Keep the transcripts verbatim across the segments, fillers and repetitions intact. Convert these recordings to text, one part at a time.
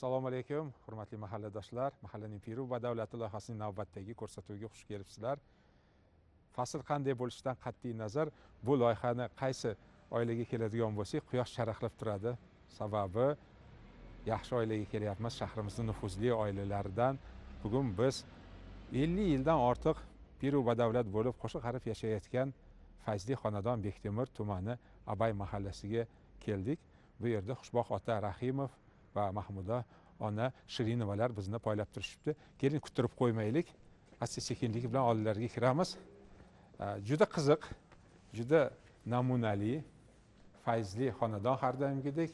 Assalomu alaykum, hurmatli mahalladoshlar. Mahallaning piri va davlati loyihasining navbatdagi ko'rsatuviga xush kelibsizlar. Fasl qanday bo'lishidan qat'iy nazar, bu loyihani qaysi oilaga keladigan bo'lsak, quyosh charaqlab turadi. Sababi yaxshi oilaga kelyapmiz, shahrimizning nufuzli oilalaridan. Bugun biz ellik yildan ortiq piri va davlat bo'lib qo'shiq qarib yashayotgan Fayzli xonadon Bektemir tumani Abay mahallasiga keldik. Bu yerda Xushboq ota Rahimov va Mahmuda ona Shirinovalar bizni poylab turishibdi. Keling, kuttirib qo'ymaylik. Asta sekinlik bilan oldilariga kiramiz. Juda qiziq, juda namunali, Fayzli xonadon har doimgidek.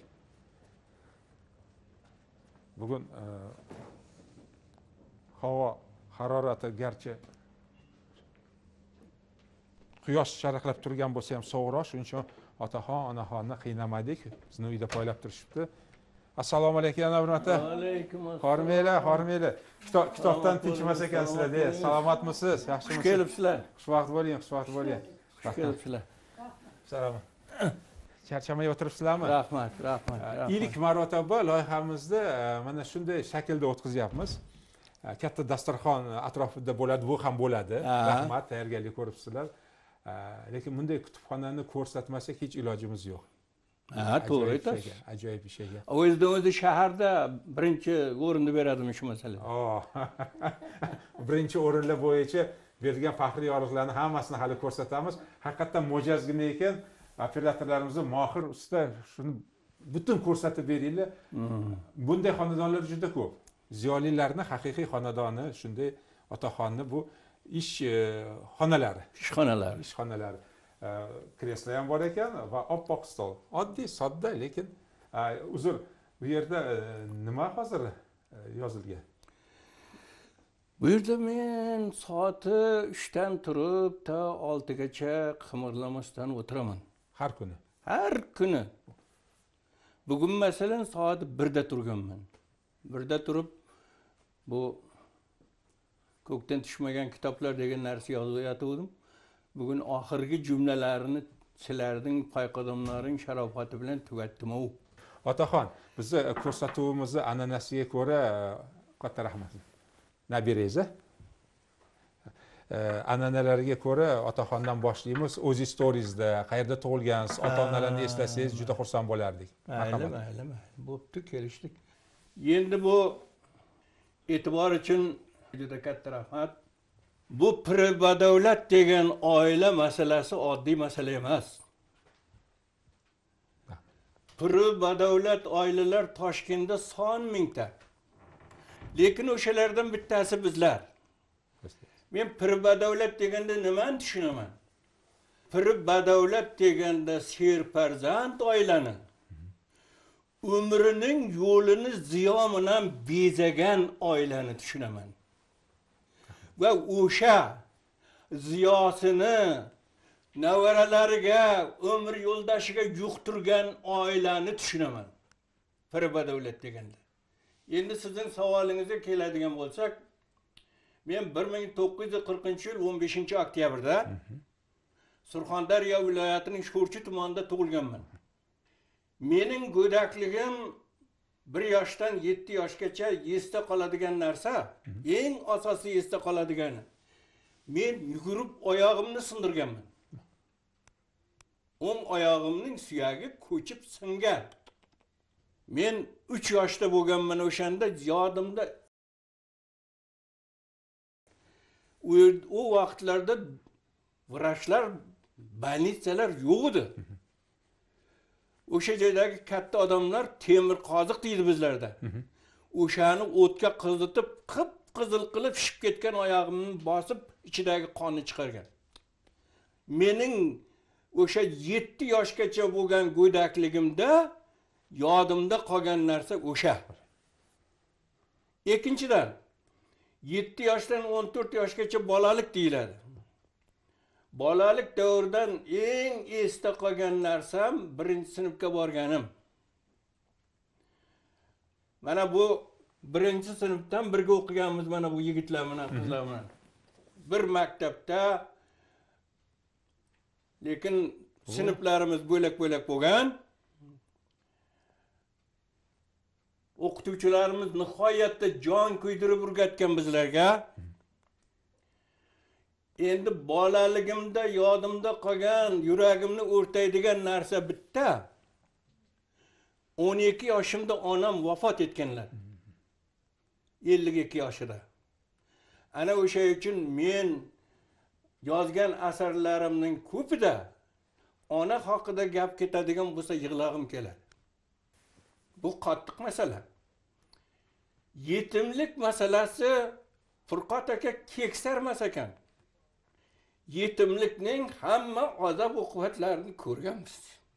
Bugun havo harorati garchi quyosh charaqlab turgan bo'lsa ham sovuqroq, shuning uchun otaxon, onaxonni qiynamadik. Bizni uyda poylab turishibdi. Assalomu alaykum, ana hurmatli. Va alaykum assalom. Hormaylar, hormaylar. Kitobdan tinchmas ekansizlar-da. Salomatmisiz? Yaxshimisiz? Xush kelibsizlar. Xushvaqt bo'ling, xushvaqt bo'ling. Xush kelibsizlar. Salom. Charchamay o'tiribsizlarmi? Rahmat, rahmat. İlk marotaba loyihamizda mana shunday shaklda o'tkazyapmiz. Katta dasturxon atrofida bo'ladi, bu ham bo'ladi. Rahmat, tayyorgarlik ko'ribsizlar. Lekin bunday kutubxonani ko'rsatmasak hech ilojimiz yo'q. Ha, to'g'ri aytasiz. Ajoyib ish ekan. O'zidan o'zi shaharda birinchi o'rinni beradimi shu masalada? Oh. Birinchi o'rinlar bo'yicha berilgan faxriy yorliqlarni hammasini hali ko'rsatamiz. Haqiqatan mo'jazgina ekan. Operatorlarimiz mohir usta shuni butun ko'rsatib beringlar. Bunday xonadonlar juda ko'p. Ziyolilarning haqiqiy xonadoni, shunday otaxonni bu ish xonalari, Ishxonalari. ishxonalari. Kreslo ham bor ekan va oppoq stol. Oddiy, sodda, lekin uzr, bu yerda nima hozir yozilgan? Bu yerda men soati uchdan turib ta oltigacha qimirlamasdan o'tiraman. Har kuni. Har kuni. Bugun masalan soat birda turganman. birda turib bu ko'kdan tushmagan kitoblar degan narsa yozayotgandim. Bugun oxirgi jumlalarini sizlarning payqadamlaring sharofati bilan tugatdim. Otaxon, bizni ko'rsatuvimizni an'anasiga ko'ra katta rahmat. Nabirangiz. An'analarga ko'ra otaxondan boshlaymiz. O'z storiesda qayerda tug'ilgansiz, ota-onalarni eslasangiz juda xursand bo'lardik. Mayli, mayli, mayli. Bo'pti, kelishdik. Endi bu e'tibor uchun juda katta rahmat. Bu piri va davlat degan oila masalasi oddiy masala emas. Piri va davlat oilalar Toshkentda son mingta. Lekin o'shalardan bittasi bizlar. Men piri va davlat deganda nimani tushunaman? Piri va davlat deganda serfarzand oilani umrining yo'lini ziyo bilan bezagan oilani tushunaman. Va o'sha ziyosini navaralariga, umr yo'ldoshiga yuqtirgan oilani tushunaman. Piri va davlat deganda. Endi sizning savolingizga keladigan bo'lsak, men bir ming to'qqiz yuz qirqinchi yil o'n beshinchi oktyabrda Surxondaryo viloyatining Sho'rchi tumanida tug'ilganman. Mening go'dakligim bir yoshdan yetti yoshgacha esda qoladigan narsa, eng asosiy esda qoladigani, men yugurib oyog'imni sindirganman. O'ng oyog'imning suyagi ko'chib singan. Men uch yoshda bo'lganman o'shanda, yodimda o vaqtlarda vrachlar, больницаlar yo'q edi. O'sha joydagi katta odamlar temir qoziq deydi bizlarda. O'shani o'tga qizitib, qip-qizil qilib shishib ketgan oyog'imni bosib, ichidagi qonni chiqargan. Mening o'sha yetti yoshgacha bo'lgan go'dakligimda yodimda qolgan narsa o'sha. Ikkinchidan, yetti yoshdan o'n to'rt yoshgacha bolalik deyiladi. Bolalik davridan eng esda qolgan narsam birinchi sinfga borganim. Mana bu birinchi sinfdan birga o'qiganmiz, mana bu yigitlar bilan, qizlar bilan. Bir maktabda, lekin sinflarimiz bo'lak-bo'lak bo'lgan. o'qituvchilarimiz nihoyatda jon kuydirib o'rgatgan bizlarga. Endi bolaligimda yodimda qolgan, yuragimni o'rtaydigan narsa bitta. o'n ikki yoshimda onam vafot etganlar. ellik ikki yoshida. Ana o'sha uchun men yozgan asarlarimning ko'pida ona haqida gap ketadigan bo'lsa yig'lag'im keladi. Bu qattiq masala. Yetimlik masalasi Furqat aka keksarmas ekan. Yetimlikning hamma azob uqubatlarini ko'rganmiz.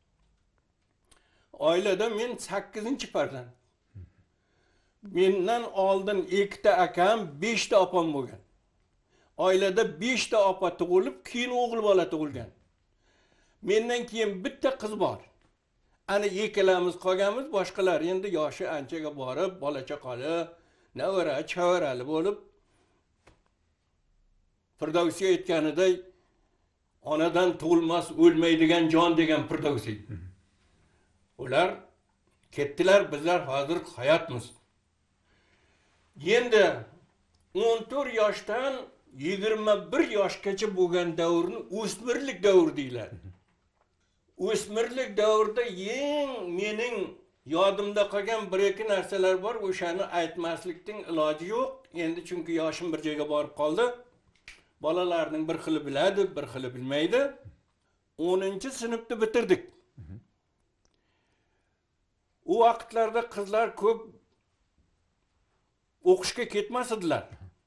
Oilada men sakkizinchi farzand. Mendan oldin ikkita akam, beshta opam bo'lgan. Oilada beshta opa tug'ilib, keyin o'g'il bola tug'ilgan. Mendan keyin bitta qiz bor. Ana ikkalamiz qolganmiz, boshqalar endi yoshi anchaga borib, bola chaqali, navara, chavarali bo'lib, Firdavsiy aytganiday onadan tug'ilmas, o'lmaydigan jon degan Firdavsiy. Ular ketdilar, bizlar hozir hayotmiz. Endi o'n to'rt yoshdan yigirma bir yoshgacha bo'lgan davrni o'smirlik davri deyiladi. O'smirlik davrida eng mening yodimda qolgan bir ikki narsalar bor, o'shani aytmaslikning iloji yo'q. Endi chunki yoshim bir joyga borib qoldi. Bolalarning bir xili biladi, bir xili bilmaydi. o'ninchi sinfni bitirdik. U vaqtlarda qizlar ko'p o'qishga ketmas edilar.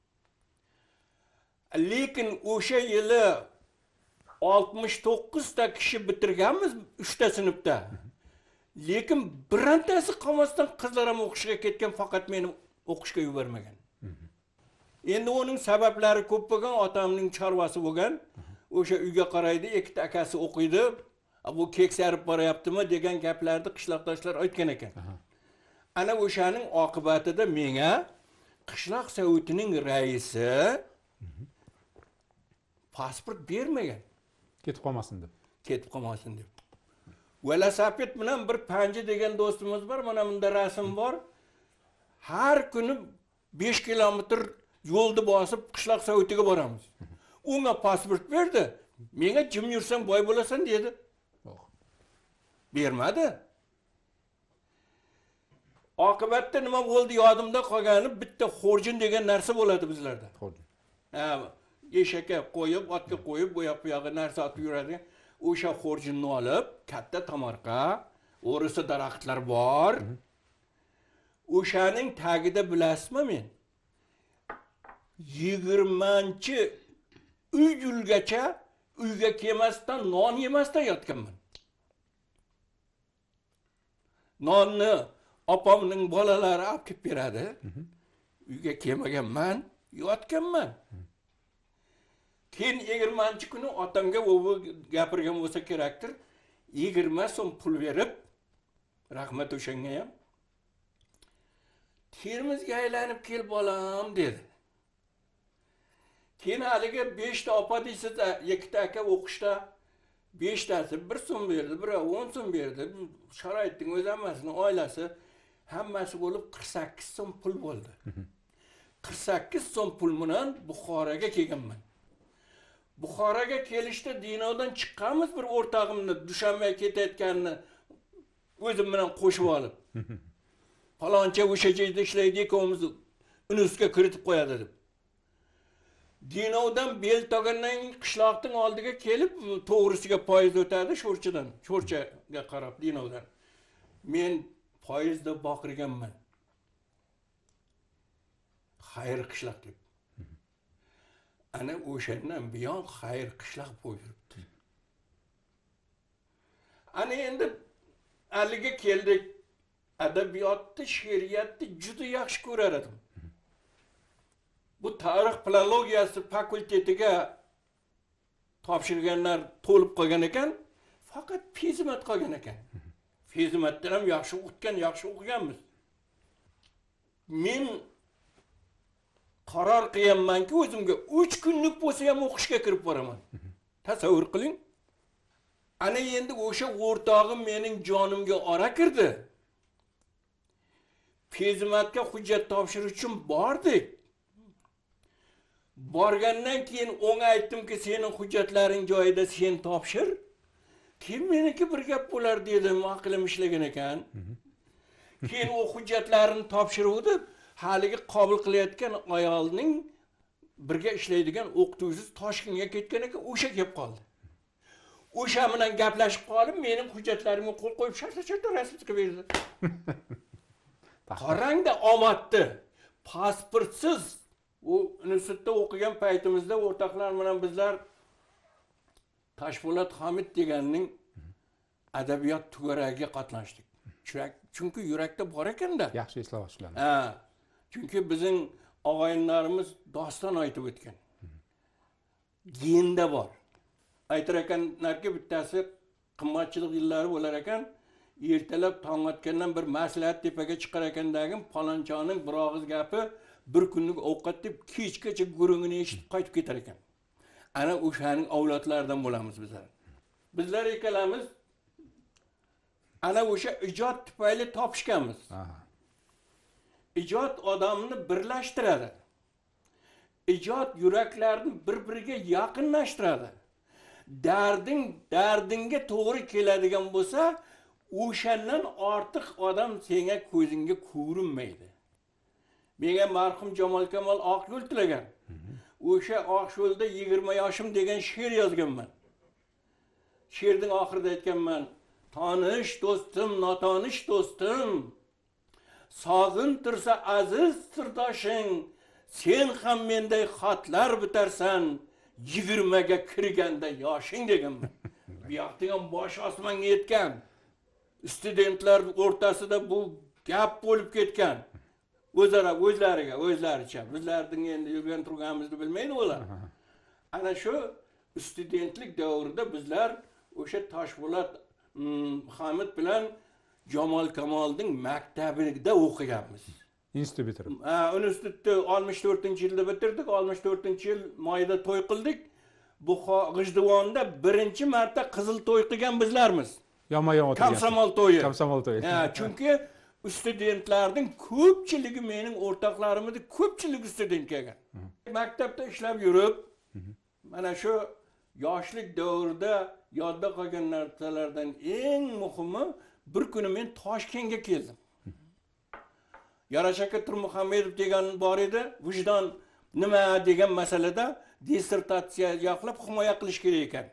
Lekin o'sha yili oltmish to'qqiz ta kishi bitirganmiz uchta sinfda. Lekin birantasi qolmasdan qizlar ham o'qishga ketgan, faqat meni o'qishga yubormagan. Endi uning sabablari ko'p bo'lgan, otamning chorvasi bo'lgan. O'sha uyga qaraydi, ikkita akasi o'qiydi. Bu keksarib boryaptimi degan gaplarni qishloqdoshlar aytgan ekan. Ana o'shaning oqibatida menga qishloq sovetining raisi pasport bermagan. Ketib qolmasin deb. Ketib qolmasin deb. Velosiped bilan bir Panji degan do'stimiz bor, mana bunda rasm bor. Har kuni besh kilometr yo'lni bosib qishloq sovetiga boramiz. Unga pasport berdi. Menga jim yursang boy bo'lasan dedi. Bermadi. Oqibatda nima bo'ldi yodimda qolgani, bitta xorjin degan narsa bo'ladi bizlarda. Xorjin. Ha, eshakka qo'yib, otga qo'yib, bu yoq bu yoqqa narsa otib yuradi. O'sha xorjinni olib, katta tomorqa, o'risi daraxtlar bor. O'shaning tagida bilasizmi men? yigirmanchi uy yilgacha uyga kelmasdan, non yemasdan yotganman. Nonni opamning bolalari olib kelib beradi. Uyga kelmaganman, yotganman. Keyin yigirmanchi kuni otamga u gapirgan bo'lsa kerakdir, yigirma so'm pul berib, rahmat o'shanga ham, Termizga aylanib kel bolam dedi. Keyin haliga beshta opa deysiz, ikkita aka o'qishda, beshtasi bir so'm berdi, biri o'n so'm berdi. Sharoitning o'zi hammasini, oilasi hammasi bo'lib qirq sakkiz so'm pul bo'ldi. qirq sakkiz so'm pul bilan Buxoroga kelganman. Buxoroga kelishda Dinodan chiqqanmiz, bir o'rtog'imni Dushanbaga ketayotganini o'zim bilan qo'shib olib. Faloncha o'sha joyda ishlaydi, ikkovimiz universitetga kiritib qo'yadi deb. Dinodan Beltogandan qishloqning oldiga kelib, to'g'risiga poyezd o'tadi, Sho'rchidan, Sho'rchaga qarab Dinodan. Men poyezdda boqirganman. Xayr qishloq deb. Ana o'shandan buyon xayr qishloq bo'lib yuribdi. Ana endi haliga keldik. Adabiyotni, she'riyatni juda yaxshi ko'rar edim. Bu tarix filologiyasi fakultetiga topshirganlar to'lib qolgan ekan, faqat fizimat qolgan ekan. Fizimatdan ham yaxshi o'qitgan, yaxshi o'qiganmiz. Men qaror qilganmanki, o'zimga uch kunlik bo'lsa ham o'qishga kirib boraman. Tasavvur qiling. Ana endi o'sha o'rtog'im mening jonimga ora kirdi. Xizmatga hujjat topshirish uchun bordik. Borgandan keyin o'nga aytdimki, sening hujjatlaring joyida, sen topshir. Keyin meniki bir gap bo'lar dedim, aqlim ishlagan ekan. Keyin o hujjatlarini topshiruvdi, haligi qabul qilayotgan ayolning birga ishlaydigan o'qituvchisi Toshkentga ketgan ekan, o'sha kelib qoldi. O'sha bilan gaplashib qolib, mening hujjatlarimga qo'l qo'yib shartta-shartta rasmga berdi. Qarangda omaddi, pasportsiz u institutda o'qigan paytimizda o'rtoqlar bilan bizlar Toshpo'lat Hamid deganning adabiyot tugaragiga qatnashdik. Chunki yurakda bor ekanda. Yaxshi eslab olishlarni. Ha. Chunki bizning og'ayinlarimiz doston aytib o'tgan. Genda bor. Aytar ekanlarki, bittasi qimmatchilik yillari bo'lar ekan, ertalab tong otgandan bir maslahat tepaga chiqar ekandagim, palonchoning bir og'iz gapi bir kunlik ovqat deb kechgacha gurungini eshitib qaytib ketar ekan. Ana o'shaning avlodlaridan bo'lamiz bizlar. Bizlar ikkalamiz ana o'sha ijod tufayli topishganmiz. Ijod odamni birlashtiradi. Ijod yuraklarni bir-biriga yaqinlashtiradi. Darding dardingga to'g'ri keladigan bo'lsa, o'shandan ortiq odam senga ko'zingga ko'rinmaydi. Menga marhum Jamol Kamol Oqyo'l tilagan. O'sha Oqyo'lda yigirma yoshim degan she'r yozganman. She'rning oxirida aytganman: "Tanish do'stim, notanish do'stim, sog'intirsa aziz sirdoshing, sen ham menday xatlar bitarsan, yigirmaga kirganda yoshing" deganman. Bu yoqda ham bosh osmonga yetgan. Studentlar o'rtasida bu gap bo'lib ketgan. O'zaro o'zlariga, o'zlaricha. Bizlarning endi yurgan turganimizni bilmaydi ular. Ana shu studentlik davrida bizlar o'sha Toshpo'lat Hamid bilan Jamol Kamolning maktabida o'qiganmiz. Institut bitirib. Ha, institutni oltmish to'rtinchi yilda bitirdik. oltmish to'rtinchi yil mayda to'y qildik. Bu G'ijduvonda birinchi marta qizil to'y qilgan bizlarmiz. Yonma-yon o'tirgan. Komsomol to'yi. Komsomol to'yi. Ha, chunki studentlarning ko'pchiligi mening o'rtoqlarimning ko'pchiligi student kelgan. Maktabda ishlab yurib, mana shu yoshlik davrida yodda qolgan narsalardan eng muhimi, bir kuni men Toshkentga keldim. Yarashaka Turmuhamedov degan bor edi, vijdon nima degan masalada dissertatsiya yoqlab himoya qilish kerak ekan.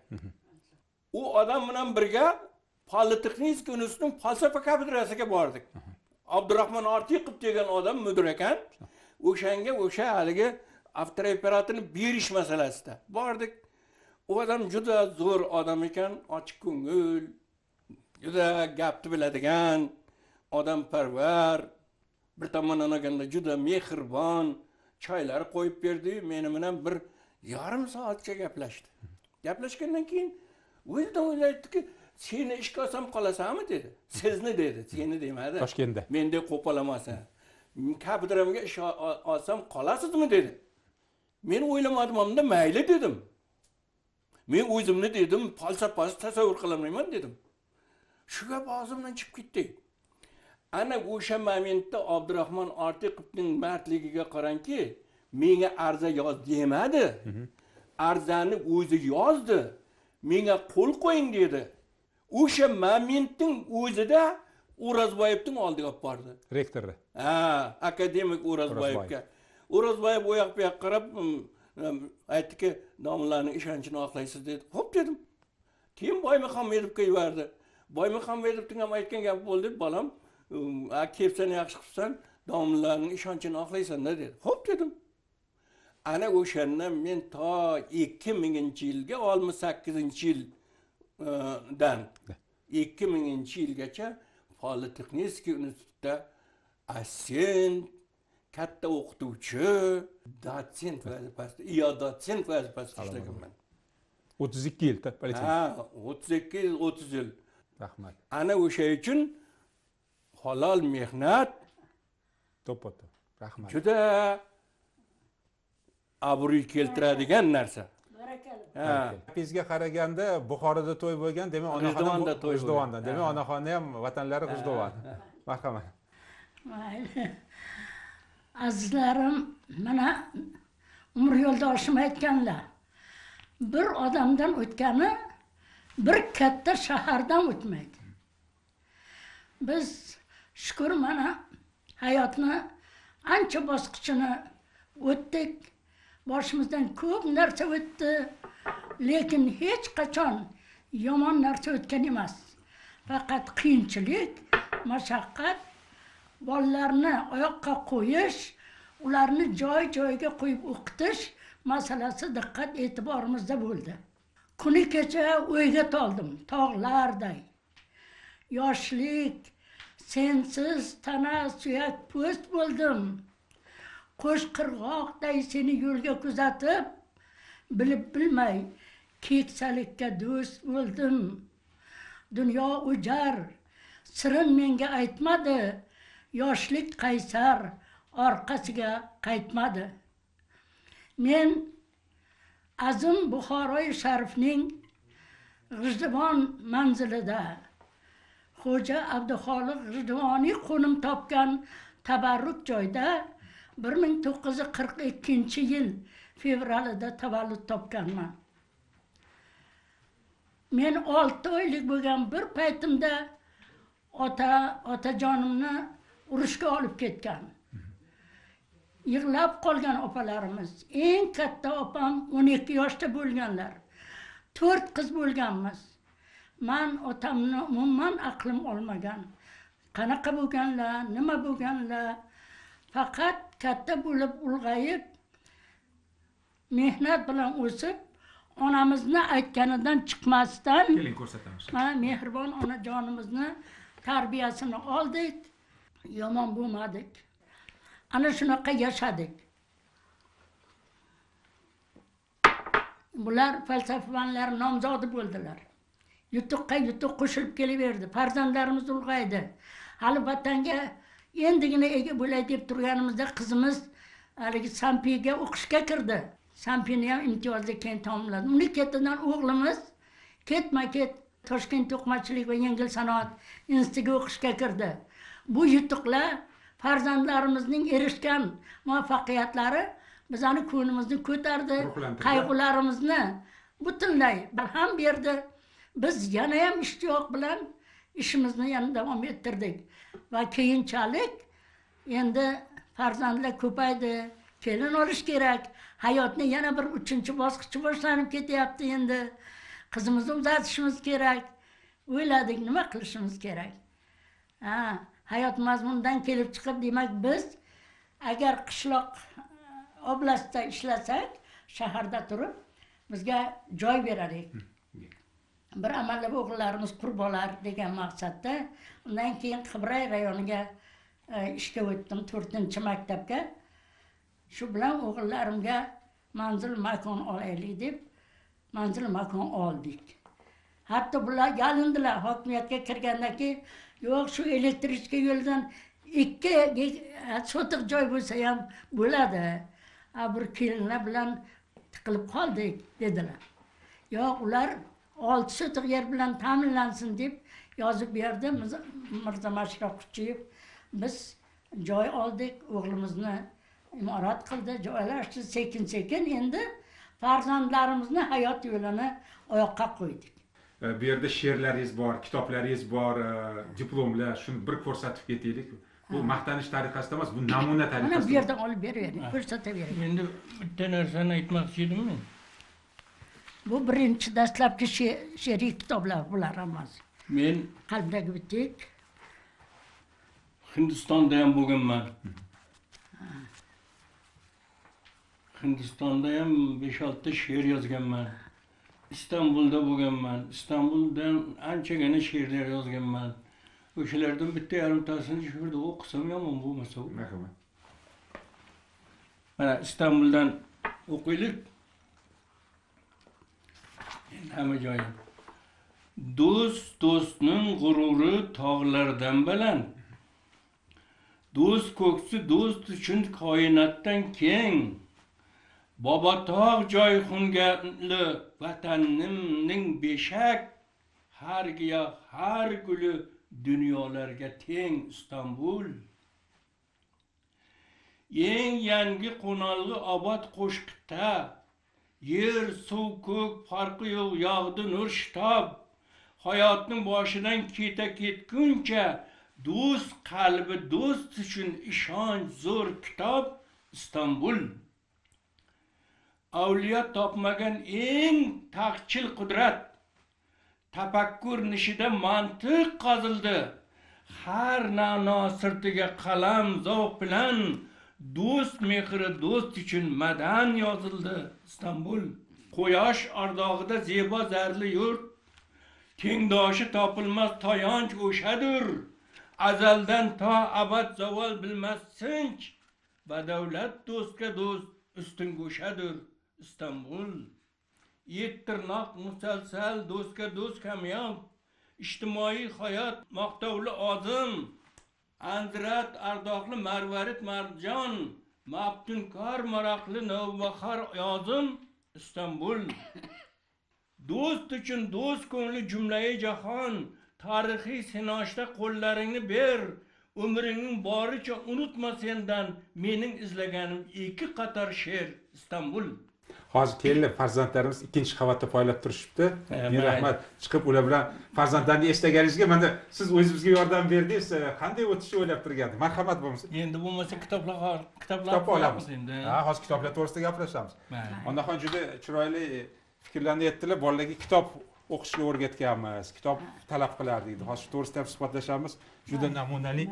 U odam bilan birga Politexnik institutining falsafa kafedrasiga bordik. Abdurahmon Ortiqov degan odam mudir ekan. O'shanga o'sha haligi avtooperatorni berish masalasida bordik. U odam juda zo'r odam ekan, ochiq ko'ngil, juda gapni biladigan, odamparvar, bir tomondan olganda juda mehribon, choylar qo'yib berdi. Meni bilan bir yarim soatcha gaplashdi. Gaplashgandan keyin o'zidan o'ylaydi-ki, "Seni ishga olsam qolasanmi?" dedi. "Sizni" dedi, "Seni demadi." Toshkentda. Menda qo'polamasan. "Kafedramga ish olsam qolasizmi?" dedi. Men o'ylamadim, mayli dedim. Men o'zimni dedim, falsafasini tasavvur qilmayman dedim. Shu gap og'zimdan chiqib ketdi. Ana o'sha momentda Abdurahmon Ortiqovning mardligiga qarangki, menga arza yoz demadi. Arzani o'zi yozdi. Menga qo'l qo'ying dedi. O'sha momentning o'zida O'razboyevning oldiga olib bordi. Rektorni. Ha, akademik O'razboyevga. O'razboyev u yoqqa qarab aytdiki, "Domlaning ishonchini oqlaysiz" dedi. "Xo'p" dedim. Keyin Boymuhamedovga yubordi. Boymuhamedovning ham aytgan gapi bo'ldi, "Bolam, a kelsan yaxshi qilsan, domlaning ishonchini oqlaysan" dedi. "Xo'p" dedim. Ana o'shandan men to ikki minginchi yilga oltmish sakkizinchi yildan ikki minginchi yilgacha Politexnik institutida assistent, katta o'qituvchi, dotsent vazifasida, iyo dotsent vazifasida ishlaganman. o'ttiz ikki yil politexnik. Ha, o'ttiz ikki yil, o'ttiz yil. Rahmat. Ana o'sha uchun halol mehnat To'potdi. Rahmat. juda obro'y keltiradigan narsa. Ha. Bizga qaraganda Buxoroda to'y bo'lgan, demak onaxonam G'ijduvonda to'y G'ijduvonda. Demak onaxoni ham vatanlari G'ijduvon. Marhamat. Mayli. Azizlarim, mana umr yo'ldoshim aytganlar. Bir odamdan o'tgani bir katta shahardan o'tmaydi. Biz shukr mana hayotni ancha bosqichini o'tdik. Boshimizdan ko'p narsa o'tdi, lekin hech qachon yomon narsa o'tgan emas. Faqat qiyinchilik, mashaqqat, bolalarni oyoqqa qo'yish, ularni joy-joyiga qo'yib o'qitish masalasi diqqat e'tiborimizda bo'ldi. Kuni kecha o'yga toldim, tog'larday. Yoshlik, sensiz tana suyak po'st bo'ldim. Qo'sh qirg'oqday seni yo'lga kuzatib, bilib bilmay keksalikka do'st bo'ldim. Dunyo o'jar, sirin menga aytmadi, yoshlik qaysar, orqasiga qaytmadi. Men Azim Buxoroy Sharifning G'ijduvon manzilida Xo'ja Abduxoliq G'ijduvoniy qo'nim topgan tabarruk joyda bir ming to'qqiz yuz qirq ikkinchi yil fevralida tavallud topganman. Men olti oylik bo'lgan bir paytimda ota otajonimni urushga olib ketgan. Yig'lab qolgan opalarimiz. Eng katta opam o'n ikki yoshda bo'lganlar. to'rt qiz bo'lganmiz. Men otamni umuman aqlim olmagan. Qanaqa bo'lganlar, nima bo'lganlar? Faqat katta bo'lib ulg'ayib, mehnat bilan o'sib, onamizni aytganidan chiqmasdan, Keling ko'rsatamiz. mana mehribon onajonimizni tarbiyasini oldik, yomon bo'lmadik. Ana shunaqa yashadik. Bular falsafa fanlari nomzodi bo'ldilar. Yutuqqa yutuq qo'shilib kelaverdi. Farzandlarimiz ulg'aydi. Hali vatanga endigina ega bo'lay deb turganimizda qizimiz haligi Sampiga o'qishga kirdi. Sampini ham imtiyozli keyin tamomladi. Uning ketidan o'g'limiz ketma-ket Toshkent to'qimachilik va yengil sanoat institutiga o'qishga kirdi. Bu yutuqlar farzandlarimizning erishgan muvaffaqiyatlari bizani ko'nglimizni ko'tardi, qayg'ularimizni butunlay barham berdi. Biz yana ham ishtiyoq bilan ishimizni yana davom ettirdik va keyinchalik endi farzandlar ko'paydi, kelin olish kerak. Hayotning yana bir uchinchi bosqichi boshlanib ketyapti endi. Qizimizni uzatishimiz kerak. O'yladik, nima qilishimiz kerak? Ha, hayot mazmunidan kelib chiqib, demak biz agar qishloq oblastda ishlasak, shaharda turib, bizga joy beralik. Bir amallab o'g'illarimiz qurbolar degan maqsadda, undan keyin Qibray rayoniga ishga o'tdim, to'rtinchi maktabga. Shu bilan o'g'illarimga manzil makon olaylik deb manzil makon oldik. Hatto bular yalindilar hokimiyatga kirgandan keyin, yo'q, shu elektrichka yo'ldan ikki sotiq joy bo'lsa ham bo'ladi. Bir kelinlar bilan tiqilib qoldik dedilar. Yo'q, ular olti sotiq yer bilan ta'minlansin deb yozib berdi Mirzo Mashrab Quchiyev. Biz joy oldik, o'g'limizni imorat qildi, joylashdi, sekin-sekin endi farzandlarimizni hayot yo'lini oyoqqa qo'ydik. Bu yerda she'rlaringiz bor, kitoblaringiz bor, diplomlar, shuni bir ko'rsatib ketaylik. Bu maqtanish tariqasida emas, bu namuna tariqasida. Mana bu yerdan olib beravering, ko'rsatavering. Endi bitta narsani aytmoqchi edim men. Bu birinchi dastlabki she'riy kitoblar bular hammasi. Men Qalbdagi bitik. Hindistonda ham bo'lganman. Hindistonda ham besh olti she'r yozganman. İstanbul'da bo'lganman. İstanbul'dan anchagina she'rlar yozganman. O'shalardan bitta yarimtasini shu yerda o'qisam yomon bo'lmasa. Marhamat. Mana İstanbul'dan o'qiylik. Hamma joyi. Do'st do'stning g'ururi tog'lardan baland. Do'st ko'ksi do'st uchun koinotdan keng. Baba tog' joy xunganli vatanimning beshak, har giyoh har guli dunyolarga teng İstanbul. eng yangi qo'nalg'i obod qo'shiqda yer, suv, ko'k farqi yo'q yog'di nur shitob. Hayotning boshidan keta ketguncha do'st qalbi do'st uchun ishonch zo'r kitob Istanbul. Avliyo topmagan eng taqchil qudrat. Tafakkur nishida mantiq qazildi. Har na'no sirtiga qalam zavq bilan do'st mehri do'st uchun madan yozildi Istanbul. Quyosh ardog'ida zebo zarli yurt, tengdoshi topilmas tayanch o'shadir. Azaldan to abad zavol bilmas sinch, badavlat do'stga do'st ustun go'shadir Istanbul. Yettirnoq musalsal do'stga do'st kamyob, ijtimoiy hayot maqtovli ozim, Andrat ardoqli marvarit marjon, maftunkor maroqli navbahor yozim Istanbul. Do'st uchun do'st ko'ngli jumlai jahon, tarixiy sinoshda qo'llaringni ber, umringning boricha unutma sendan mening izlaganim ikki qator she'r Istanbul. Hozir kelib farzandlarimiz ikkinchi qavatda poylab turishibdi. Men rahmat chiqib ular bilan farzandlarni eshitganingizga menda siz o'zingizga yordam berdingiz. Qanday o'tishni o'ylab turgandim. Marhamat bo'lmasa. Endi bo'lmasa kitoblar kitoblar olamiz endi. Ha, hozir kitoblar to'g'risida gaplashamiz. Onaxon juda chiroyli fikrlarni aytdilar. Bolalarga kitob o'qishga o'rgatganmiz. Kitob talab qilardik deydi. Hozir to'g'risida ham suhbatlashamiz. Juda namunali.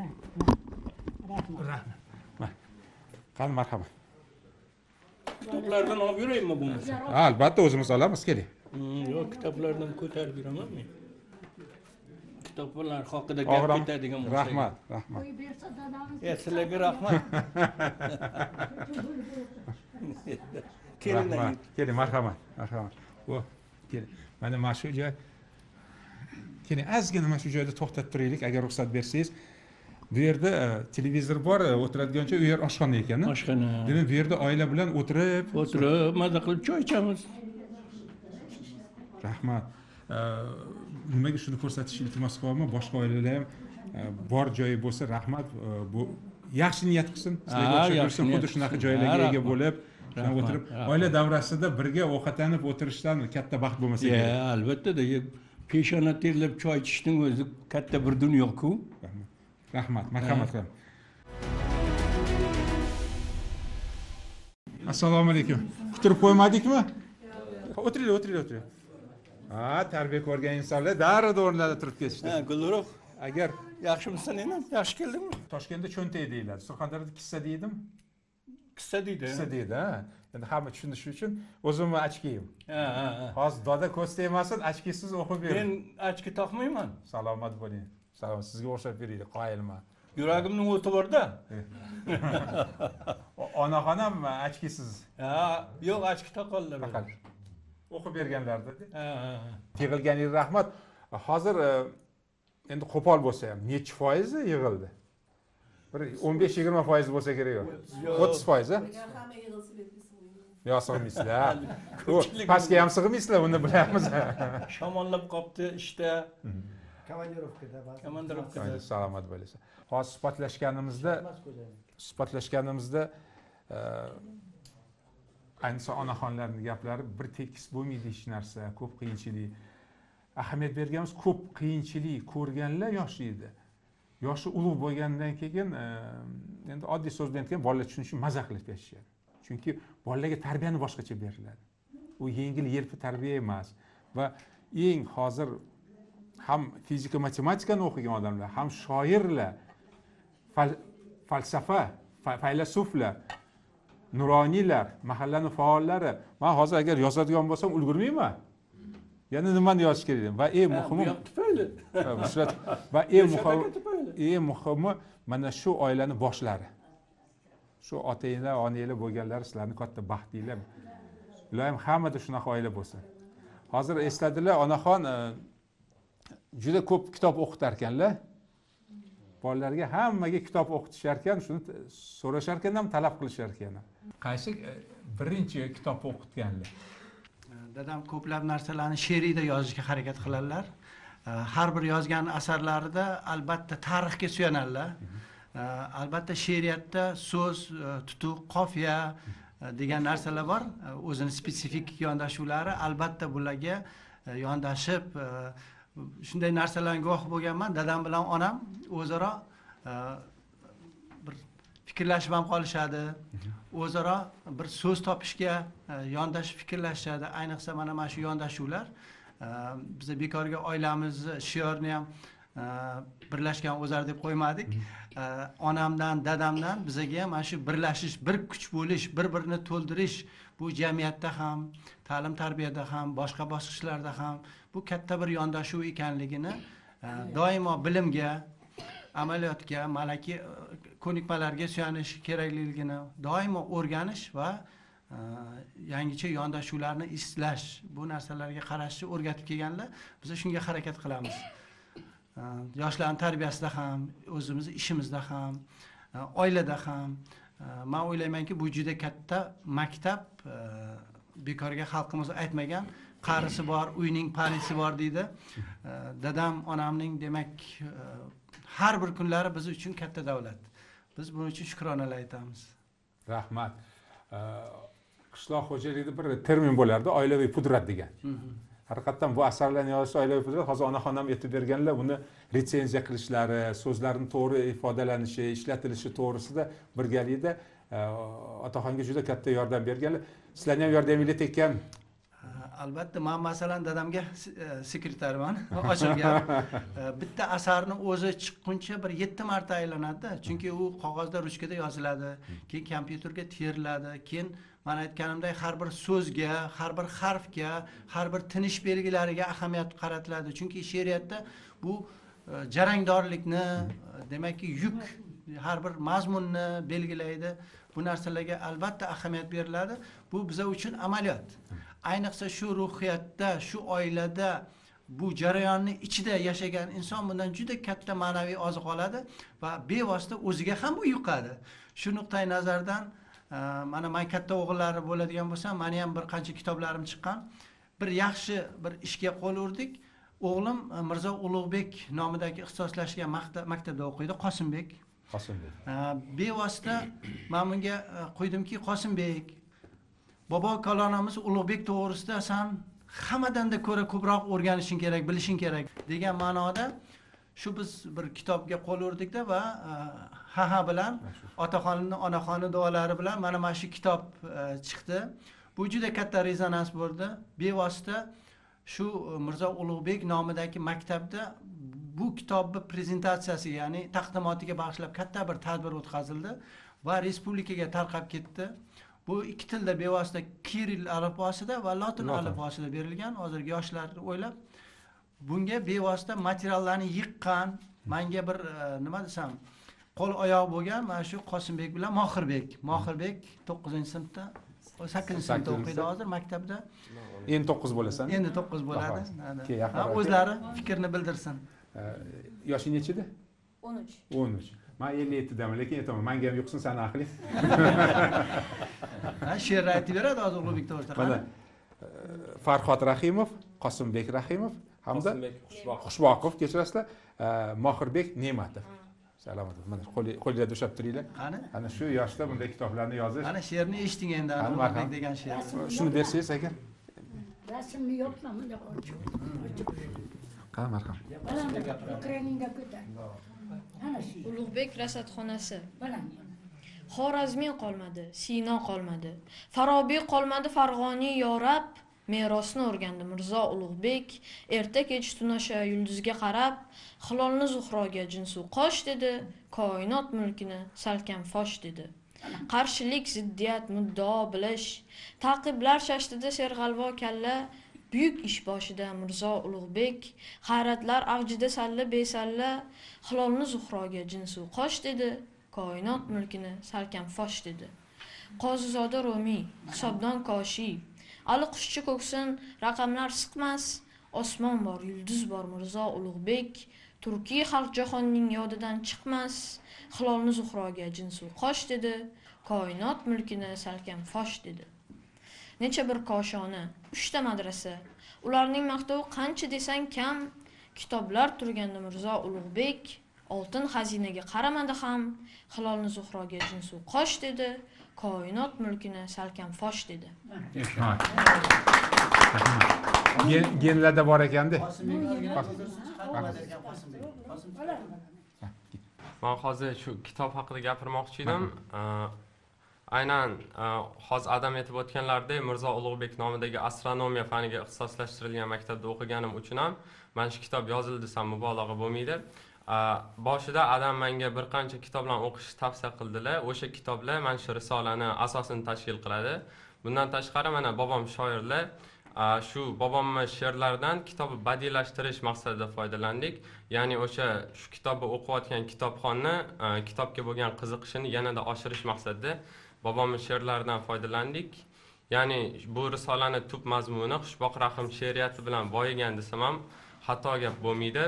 Rahmat. Qani marhamat. Kitoblardan olib yuraymi bo'lmasa? Albatta o'zimiz olamiz, keling. Yo'q, kitoblardan ko'tarib yuraman men. Kitoblar haqida gap ketadigan bo'lsa. Rahmat, rahmat. E, sizlarga rahmat. Keling, keling, marhamat, marhamat. O, keling. Mana mana shu joy. Keling, ozgina mana shu joyda to'xtab turaylik, agar ruxsat bersangiz. Bu yerda televizor bor, o'tiradigancha u yer oshxona ekan. Oshxona. Demak, bu yerda oila bilan o'tirib, o'tirib, maza qilib choy ichamiz. Rahmat. Nimaga shuni ko'rsatish iltimos qilaman, boshqa oilalar ham bor joyi bo'lsa, rahmat. Bu yaxshi niyat qilsin. Sizlarga o'xshab xuddi shunaqa joylarga ega bo'lib, shuna o'tirib, oila davrasida birga ovqatlanib o'tirishdan katta baxt bo'lmasa kerak. Ya, albatta, peshona terlab choy ichishning o'zi katta bir dunyo-ku. Rahmat, marhamat qiling. Assalomu alaykum. Kutirib qo'ymadikmi? O'tiringlar, o'tiringlar, o'tiringlar. Ha, tarbiya ko'rgan insonlar darrov o'rnlarida turib ketishdi. Ha, Gulruh, agar yaxshimisan endi? Yaxshi keldingmi? Toshkentda cho'ntak deyiladi. Surxondaryoda kissa deydimi? Kissa deydi. Kissa deydi, ha. Endi hamma tushunishi uchun o'zimni ochkiyim. Ha, ha, ha. Hozir doda ko'z tegmasin, ochkisiz o'qib bering. Men ochki taqmayman. Salomat bo'ling. Salom, sizga o'xshab beraylik, qoyilman. Yuragimning o'ti bor-da. Onaxon ham ochkisiz. Ha, yo'q, ochki taqollar. O'qib berganlarda. Ha, ha. Yig'ilganiga rahmat. Hozir endi qo'pol bo'lsa ham necha foiz yig'ildi? Bir o'n besh yigirma foiz bo'lsa kerak yo'q. o'ttiz foiz, ha? Yo, sig'maysizlar. Pastga ham sig'maysizlar, uni bilamiz. Shamollab qopti ishda. Komandirovkada ba'zi. Komandirovkada. Salomat bo'lasiz. Hozir suhbatlashganimizda suhbatlashganimizda ayniqsa onaxonlarning gaplari bir tekis bo'lmaydi hech narsa, ko'p qiyinchilik. Ahamiyat berganimiz ko'p qiyinchilik ko'rganlar yoshligida. Yoshi ulug' bo'lgandan keyin endi oddiy so'z bilan aytgan bolalar tushunishi maza qilib yashashadi. Chunki bolalarga tarbiyani boshqacha beriladi. U yengil yelpi tarbiya emas va eng hozir ham fizika matematikani o'qigan odamlar, ham shoirlar, fal falsafa, faylasuflar, nuroniylar, mahallaning faollari. Men hozir agar yozadigan bo'lsam ulgurmayman. Yana nimani yozish kerak? Va eng muhimi tufayli. Va eng muhimi, eng muhimi mana shu oilaning boshlari. Shu otanglar, onanglar bo'lganlar sizlarning katta baxtinglar. Ilohim hammada shunaqa oila bo'lsin. Hozir esladilar, onaxon juda ko'p kitob o'qitar ekanlar. Bolalarga hammaga kitob o'qitishar ekan, shuni so'rashar ekan ham talab qilishar ekan. Qaysi birinchi kitob o'qitganlar? Dadam ko'plab narsalarni she'riyda yozishga harakat qiladilar. Har bir yozgan asarlarida albatta tarixga suyanadilar. albatta she'riyatda so'z, tutuq, qofiya degan narsalar bor. O'zini spesifik yondashuvlari, albatta bularga yondashib shunday narsalarga guvoh bo'lganman. Dadam bilan onam o'zaro bir fikrlashib ham qolishadi. O'zaro bir so'z topishga yondashib fikrlashadi. Ayniqsa mana mana shu yondashuvlar biz bekorga oilamizni shiorini ham birlashgan o'zar deb qo'ymadik. Onamdan, dadamdan bizga mana shu birlashish, bir kuch bo'lish, bir-birini to'ldirish bu jamiyatda ham, ta'lim tarbiyada ham, boshqa bosqichlarda ham bu katta bir yondashuv ekanligini, doimo bilimga, amaliyotga, malaki ko'nikmalarga suyanish kerakligini doimo o'rganish va yangicha yondashuvlarni izlash, bu narsalarga qarashni o'rgatib kelganlar. Biz shunga harakat qilamiz. Yoshlarning tarbiyasida ham, o'zimizni ishimizda ham, oilada ham men o'ylaymanki, bu juda katta maktab. Bekorga xalqimiz aytmagan, qarisi bor, uyning parisi bor deydi. Dadam, onamning demak har bir kunlari biz uchun katta davlat. Biz buning uchun shukronalar aytamiz. Rahmat. Qishloq xo'jaligida bir termin bo'lardi, oilaviy pudrat degan. Haqiqatan bu asarlarni yozishda oilaviy pudrat, hozir onaxonam aytib berganlar, uni retsenziya qilishlari, so'zlarning to'g'ri ifodalanishi, ishlatilishi to'g'risida birgalikda otaxonga juda katta yordam berganlar. Sizlarning ham yordamingiz tekkan. Albatta, men masalan dadamga sekretarman, ochiq gap. Bitta asarni o'zi chiqquncha bir yetti marta aylanadi, chunki u qog'ozda ruchkada yoziladi, keyin kompyuterga teriladi, keyin men aytganimdek har bir so'zga, har bir harfga, har bir tinish belgilariga ahamiyat qaratiladi. Chunki she'riyatda bu jarangdorlikni, demakki yuk, har bir mazmunni belgilaydi. Bu narsalarga albatta ahamiyat beriladi. Bu biza uchun amaliyot. Ayniqsa shu ruhiyatda, shu oilada, bu jarayonning ichida yashagan inson bundan juda katta ma'naviy oziq oladi va bevosita o'ziga ham bu yuqadi. Shu nuqtai nazardan mana men katta o'g'illari bo'ladigan bo'lsam, meni ham bir qancha kitoblarim chiqqan. Bir yaxshi bir ishga qo'l urdik. O'g'lim Mirzo Ulug'bek nomidagi ixtisoslashgan maktabda o'qiydi, Qosimbek. Qosimbek. Bevosita men bunga qo'ydimki, Qosimbek, bobo kalonamiz Ulug'bek to'g'risida sen hammadan-da ko'ra ko'proq o'rganishing kerak, bilishing kerak degan ma'noda shu biz bir kitobga qo'l urdikda va ha-ha bilan otaxonning, onaxonning duolari bilan mana mana shu kitob chiqdi. Bu juda katta rezonans bo'ldi. Bevosita shu Mirzo Ulug'bek nomidagi maktabda bu kitobning prezentatsiyasi, ya'ni taqdimotiga bag'ishlab katta bir tadbir o'tkazildi va respublikaga tarqab ketdi. Bu ikki tilda bevosita Kiril alifbosida va Lotin alifbosida berilgan. Hozirgi yoshlar o'ylab bunga bevosita materiallarni yiqqan, menga bir nima desam, qo'l oyoq bo'lgan mana shu Qosimbek bilan Mohirbek. Mohirbek to'qqizinchi sinfda, sakkizinchi sinfda o'qiydi hozir maktabda. Endi to'qqiz bo'lasan. Endi to'qqiz bo'ladi. Ha, o'zlari fikrni bildirsin. Yoshing necha edi? o'n uch. o'n uch. Men ellik yettidaman, lekin aytaman, menga ham yo'qsin sani aqling. Ha, she'r aytib beradi hozir Ulug'bek to'g'risida. Mana Farhod Rahimov, Qosimbek Rahimov hamda Xushboqov, kechirasizlar, Mohirbek Ne'matov. Salomat. Mana qo'lingizda ushlab turinglar. Qani? Ana shu yoshda bunday kitoblarni yozish. Mana she'rni eshiting endi, Ulug'bek degan she'r. Shuni bersangiz agar. Rasmni yo'qmi bunda qo'ychi. Qani marham. Ekraningda ko'tar. Ana shu Ulug'bek rasadxonasi. bilan. Xorazmiy qolmadi, Sino qolmadi. Farobiy qolmadi, Farg'oniy yorab, merosni o'rgandi Mirzo Ulug'bek. Erta kech tunasha yulduzga qarab, Hilolni Zuhroga jinsu qosh dedi, koinot mulkini salkam fosh dedi. Qarshilik, ziddiyat, muddao bilish, taqiblar shashtida serg'alvo kalla, buyuk ish boshida Mirzo Ulug'bek, hayratlar avjida salla besalla, Hilolni Zuhroga jinsu qosh dedi, koinot mulkini salkam fosh dedi. Qozizoda Rumiy, hisobdon Koshiy, Ali qushchi ko'ksin, raqamlar siqmas, osmon bor, yulduz bor Mirzo Ulug'bek, Turkiy xalq jahonning yodidan chiqmas, Hilolni Zuhroga jinsu qosh dedi, koinot mulkini salkam fosh dedi. Necha bir koshona, uchta madrasa, ularning maqtovi qancha desang kam, kitoblar turganda Mirzo Ulug'bek, oltin xazinaga qaramadi ham, Hilolni Zuhroga jinsu qosh dedi, koinot mulkini salkam fosh dedi. Genlarda bor ekanda. Men hozir shu kitob haqida gapirmoqchi edim. Aynan hozir adam aytib o'tganlaridek Mirzo Ulug'bek nomidagi astronomiya faniga ixtisoslashtirilgan maktabda o'qiganim uchun ham mana shu kitob yozildi desam mubolag'a bo'lmaydi. Boshida adam menga bir qancha kitoblarni o'qishni tavsiya qildilar. O'sha kitoblar mana shu risolani asosini tashkil qiladi. Bundan tashqari mana bobom shoirlar, shu bobomning she'rlaridan kitobni badiiylashtirish maqsadida foydalandik. Ya'ni o'sha shu kitobni o'qiyotgan kitobxonni kitobga bo'lgan qiziqishini yanada oshirish maqsadida bobomning she'rlaridan foydalandik. Ya'ni bu risolani tub mazmuni Xushboq Rahim she'riyati bilan boyigan desam ham xato gap bo'lmaydi.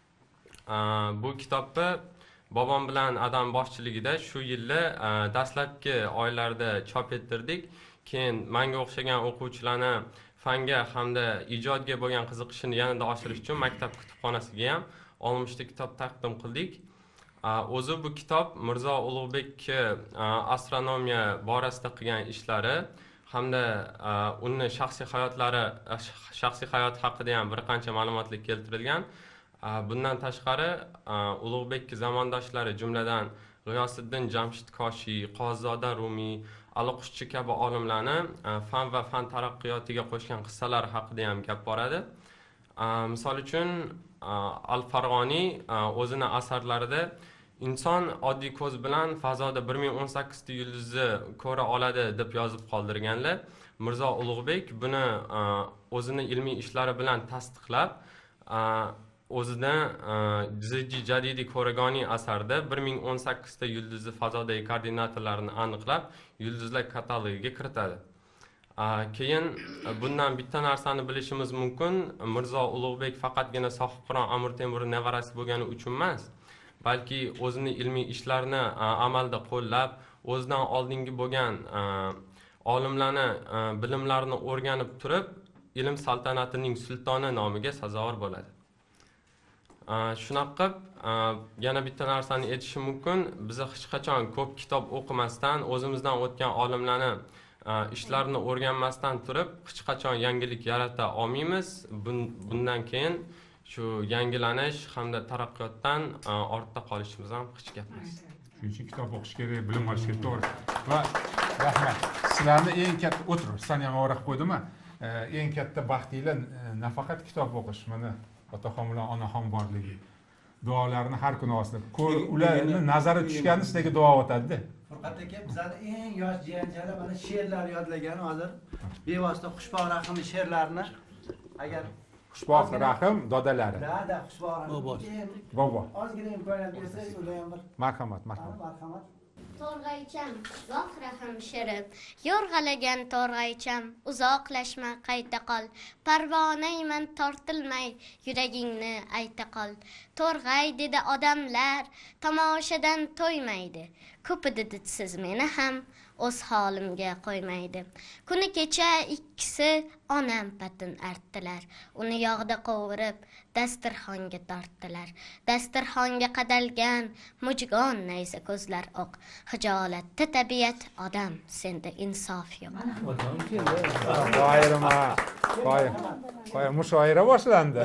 Bu kitobni bobom bilan adam boshchiligida shu yilda dastlabki oylarda chop ettirdik. Keyin menga o'xshagan o'quvchilarni fanga hamda ijodga bo'lgan qiziqishini yanada oshirish uchun maktab kutubxonasiga ham oltmishta kitob taqdim qildik. O'zi bu kitob Mirzo Ulug'bek astronomiya borasida qilgan ishlari hamda uning shaxsiy hayotlari, shaxsiy hayot haqida ham bir qancha ma'lumotlar keltirilgan. Bundan tashqari Ulug'bek zamondoshlari jumladan G'iyosiddin Jamshid Koshiy, Qozizoda Rumiy, Aliqushchi kabi olimlarni fan va fan taraqqiyotiga qo'shgan qissalar haqida ham gap boradi. Misol uchun Al-Farg'oniy o'zini asarlarida inson oddiy ko'z bilan fazoda bir ming o'n sakkiz ta yulduzni ko'ra oladi deb yozib qoldirganlar. Mirzo Ulug'bek buni o'zini ilmiy ishlari bilan tasdiqlab, o'zidan Ziddi Jadidi Ko'ragoniy asarida bir ming o'n sakkiz ta yulduzni fazodagi koordinatalarini aniqlab, yulduzlar katalogiga kiritadi. Keyin bundan bitta narsani bilishimiz mumkin. Mirzo Ulug'bek faqatgina Sohibqiron Amir Temur nevarasi bo'lgani uchun emas, balki o'zining ilmiy ishlarini amalda qo'llab, o'zidan oldingi bo'lgan olimlarni bilimlarini o'rganib turib, ilm saltanatining sultoni nomiga sazovor bo'ladi. Shunaqa yana bitta narsani aytishim mumkin. Biz hech qachon ko'p kitob o'qimasdan, o'zimizdan o'tgan olimlarni ishlarini o'rganmasdan turib, hech qachon yangilik yarata olmaymiz. Bundan keyin shu yangilanish hamda taraqqiyotdan ortda qolishimiz ham hech gap emas. Shuning uchun kitob o'qish kerak, bilim olish kerak, to'g'ri. Va rahmat. Sizlarni eng katta o'tir, san ham o'raq qo'ydimmi? Eng katta baxtinglar nafaqat kitob o'qish, mana otaxon bilan onaxon borligi. Duolarni har kuni olsin. Ularni nazari tushgani sizlarga duo o'tadi-da. Furqat aka, bizlar eng yosh jiyanchalar mana she'rlar yodlagan hozir. Bevosita Xushboq Rahimning she'rlarini agar Xushboq Rahim dodalari. Da-da, Xushboq Rahim. Bobo. Ozgina imkoniyat bersa, ular ham bir marhamat, marhamat. marhamat. To'rg'aycham, uzoq rahim sherib, yo'rg'alagan to'rg'aycham, uzoqlashma qayta qol. Parvonayman tortilmay, yuragingni ayta qol. To'rg'ay dedi odamlar, tomoshadan to'ymaydi. Ko'pida didsiz meni ham o'z holimga qo'ymaydi. Kuni kecha ikkisi onam patin artdilar. Uni yog'da qovurib, dasturxonga tortdilar. Dasturxonga qadalgan mujgon nayza ko'zlar oq. Hijolatda tabiat odam, senda insof yo'q. Qoyirma, qoyir. Qoyir mushoira boshlandi.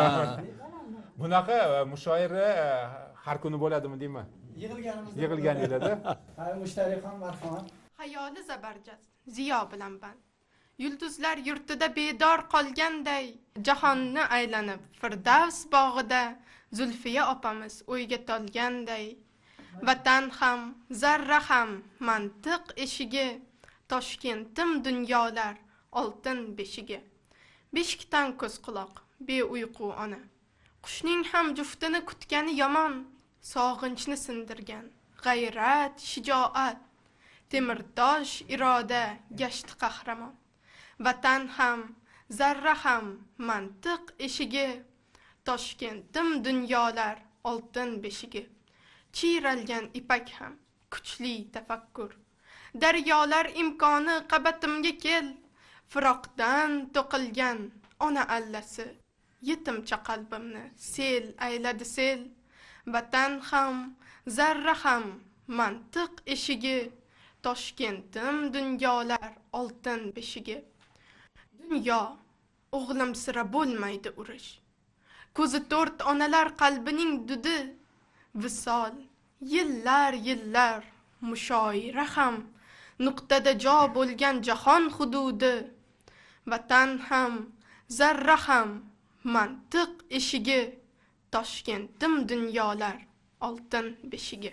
Bunaqa mushoira har kuni bo'ladimi deyman? Yig'ilganimizda Yig'ilganinglarda. Ha, mushtariqon marhamat. Hayoli zabarjat, ziyo bilan band. Yulduzlar yurtida bedor qolganday, jahonni aylanib Firdavs bog'ida Zulfiya opamiz o'yga tolganday. Vatan ham, zarra ham mantiq eshigi, Toshkentim dunyolar oltin beshigi. Beshikdan ko'z quloq, beuyqu ona. Qushning ham juftini kutgani yomon, sog'inchni sindirgan g'ayrat, shijoat. Temirtosh iroda gashti qahramon. Vatan ham, zarra ham mantiq eshigi, Toshkentim dunyolar oltin beshigi. Chiralgan ipak ham kuchli tafakkur. Daryolar imkoni qabatimga kel, firoqdan to'qilgan ona allasi. Yetimcha qalbimni sel ayladi sel. vatan ham, zarra ham mantiq eshigi, Toshkentim dunyolar oltin beshigi. Dunyo, o'g'lim sira bo'lmaydi urush. Ko'zi to'rt onalar qalbining dudi, visol, yillar yillar mushoira ham, nuqtada jo bo'lgan jahon hududi. Vatan ham, zarra ham mantiq eshigi, Toshkentim dunyolar oltin beshigi.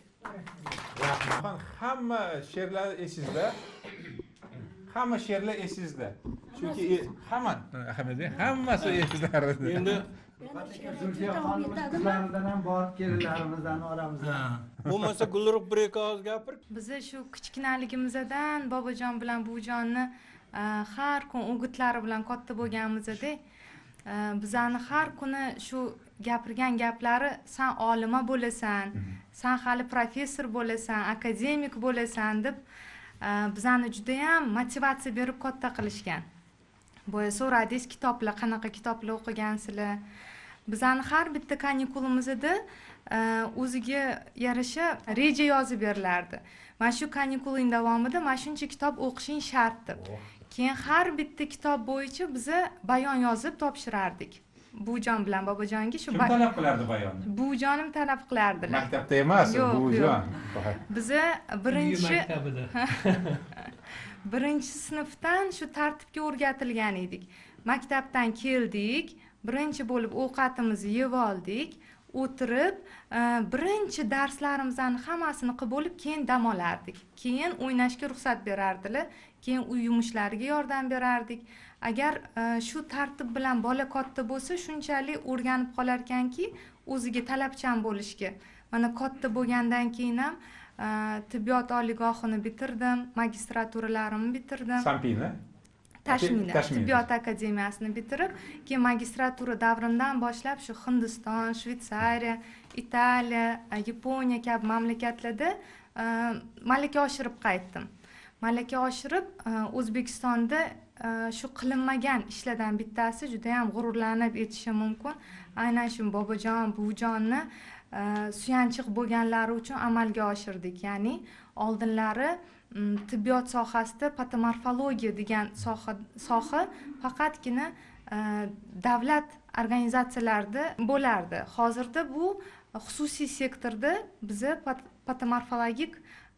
Hamma she'rlar esingizda. Hamma she'rlar esingizda. Chunki hamma ahamida hammasi esingizda. Endi Zulfiya xonimiz qizlarimizdan ham bor, kelinlarimizdan oramizdan. bo'lmasa Gulruh bir ikki og'iz gapir. Biz shu kichkinaligimizdan bobojon bilan buvjonni har kun o'gitlari bilan katta bo'lganimizda bizani har kuni shu gapirgan gaplari san olima bo'lasan, san hali professor bo'lasan, akademik bo'lasan deb bizani juda ham motivatsiya berib katta qilishgan. Boya so'radingiz, kitoblar qanaqa kitoblar o'qigansizlar? Bizani har bitta kanikulimizda o'ziga yarasha reja yozib berilardi. Mana shu kanikuling davomida mana shuncha kitob o'qishing shart deb. Keyin har bitta kitob bo'yicha biza bayon yozib topshirardik. Buvijon bilan bobojonga shu Kim talab qilardi bayonni? Buvijonim talab qilardilar. Maktabda emas, buvijon. Biza birinchi birinchi sinfdan shu tartibga o'rgatilgan edik. Maktabdan keldik, birinchi bo'lib ovqatimizni yeb oldik, o'tirib, birinchi darslarimizni hammasini qilib bo'lib, keyin dam olardik. Keyin o'ynashga ruxsat berardilar, keyin uy yumushlariga yordam berardik. Agar shu tartib bilan bola katta bo'lsa, shunchalik o'rganib qolar ekanki, o'ziga talabchan bo'lishga. Mana katta bo'lgandan keyin ham tibbiyot oliygohini bitirdim, magistraturalarimni bitirdim. Sampini? Tashmina, tibbiyot akademiyasini bitirib, keyin magistratura davrimdan boshlab shu Hindiston, Shvetsariya, Italiya, Yaponiya kabi mamlakatlarda malaka oshirib qaytdim. Malaka oshirib O'zbekistonda shu qilinmagan ishlardan bittasi juda ham g'ururlanib aytishim mumkin. Aynan shu bobojon, buvjonni suyanchiq bo'lganlari uchun amalga oshirdik. Ya'ni oldinlari tibbiyot sohasida patomorfologiya degan soha soha faqatgina davlat organizatsiyalarida bo'lardi. Hozirda bu xususiy sektorda biza patomorfologik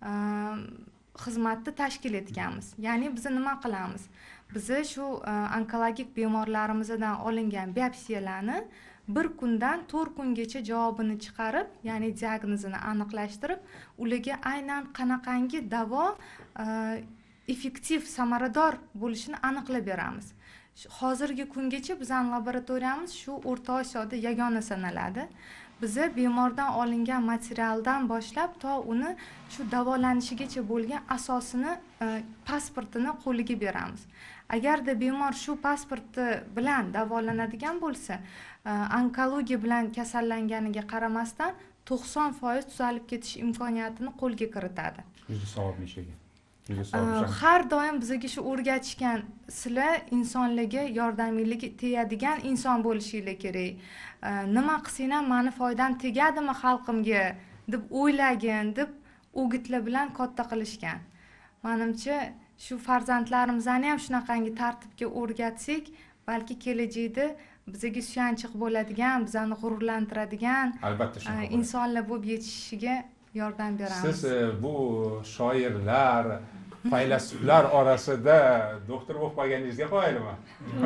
xizmatni tashkil etganmiz. Ya'ni biz nima qilamiz? Biz shu onkologik bemorlarimizdan olingan biopsiyalarni bir kundan to'rt kungacha javobini chiqarib, ya'ni diagnozini aniqlashtirib, ularga aynan qanaqangi davo effektiv, samarador bo'lishini aniqlab beramiz. Hozirgi kungacha bizning laboratoriyamiz shu O'rta Osiyoda yagona sanaladi. Biz bemordan olingan materialdan boshlab to uni shu davolanishigacha bo'lgan asosini, pasportini qo'liga beramiz. Agarda bemor shu pasporti bilan davolanadigan bo'lsa, onkologiya bilan kasallanganiga qaramasdan to'qson foiz tuzalib ketish imkoniyatini qo'lga kiritadi. Juda savob ishiga. Har doim bizga shu o'rgatishgan, sizlar insonlarga yordaminglar tegadigan inson bo'lishinglar kerak. Nima qilsang ham meni foydam tegadimi xalqimga deb o'ylagin deb o'gitlar bilan katta qilishgan. Menimcha shu farzandlarimizni ham shunaqangi tartibga o'rgatsak, balki kelajakda bizga suyanchiq bo'ladigan, bizani g'ururlantiradigan insonlar bo'lib yetishishiga yordam beramiz. Siz bu shoirlar, faylasuflar orasida doktor bo'lib qolganingizga qoyilman.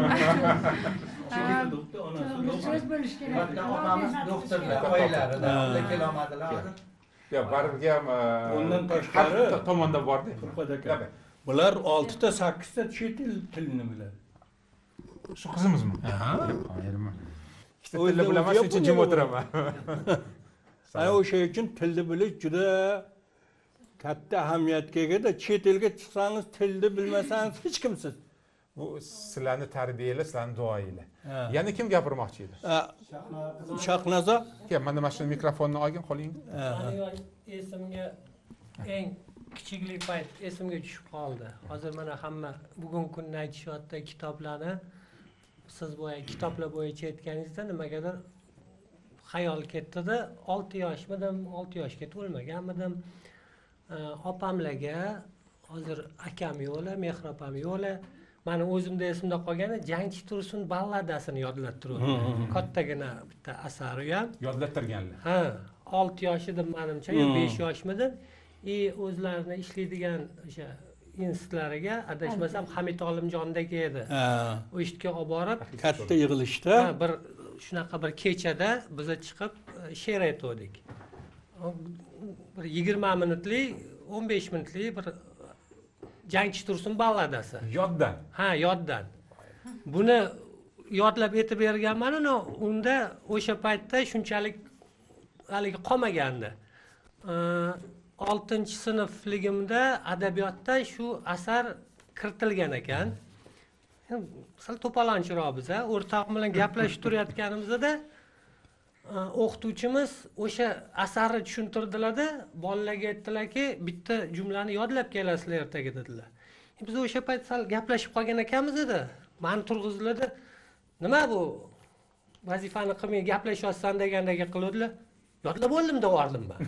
So'z bo'lish kerak. Opamiz doktorlar, oilarida ular kelolmadilar. Yo'q, baribirga ham Bundan tashqari tomonda bordi. Bular oltita sakkizta chet el tilini biladi. Shu qizimizmi? Ha, qoyilman. Ikkita tilni bilaman, shuning uchun jim o'tiraman. Ana o'sha uchun tilni bilish juda katta ahamiyatga egada. Chet elga chiqsangiz, tilni bilmasangiz hech kimsiz. Bu sizlarni tarbiyalash, sizlarni duoinglar. Yana kim gapirmoqchi edi? Shahnoza. Kel, mana mana shu mikrofonni olgin qo'ling. Esimga eng kichiklik payt esimga tushib qoldi. Hozir mana hamma bugungi kunni aytishyapti kitoblarni. Siz bo'ya kitoblar bo'yicha aytganingizda nimagadir xayol ketdida, olti yoshmidim, olti yoshga to'lmaganmidim. Opamlarga hozir akam yo'li, Mehr opam yo'li, mani o'zimda esimda qolgani Jangchi Tursun balladasini yodlab turibdi. Kattagina bitta asari ham yodlattirganlar. Ha, olti yosh edim menimcha, yo besh yoshmidim. E o'zlarini ishlaydigan o'sha institutlariga adashmasam Hamid Olimjondagi edi. O ishga olib borib, katta yig'ilishda bir shunaqa bir kechada biz chiqib she'r aytdik. Bir yigirma minutlik, o'n besh minutlik bir Jangchi Tursun balladasi. Yoddan. Ha, yoddan. Buni yodlab aytib berganman, unda o'sha paytda shunchalik haligi qolmagandi. oltinchi sinfligimda adabiyotdan shu asar kiritilgan ekan. Sal to'polonchiroq biz, o'rtoq bilan gaplashib turayotganimizda o'qituvchimiz o'sha asarni tushuntirdilarda, bolalarga aytdilarki, bitta jumlani yodlab kelasizlar ertaga dedilar. Biz o'sha payt sal gaplashib qolgan ekanmiz edi. Meni turg'izdilarda, nima bu vazifani qilmay gaplashyapsan degandagi qildilar. Yodlab oldim devordim men.